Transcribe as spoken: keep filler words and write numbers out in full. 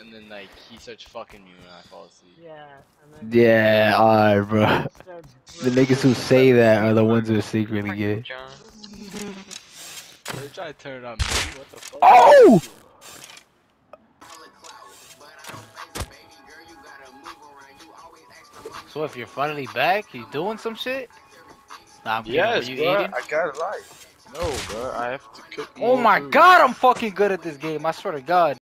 and then like he starts fucking me when I fall asleep. Yeah. And then Yeah, alright, bro. start The niggas who say that are the ones who are secretly Fucking gay. John. They're trying to turn it on me. What the fuck? Oh! So if you're finally back, you doing some shit? Nah, I'm kidding. Were Yes, you bro. eating? I got a life. No, bro. I have to cook Oh more my food. god, I'm fucking good at this game. I swear to God.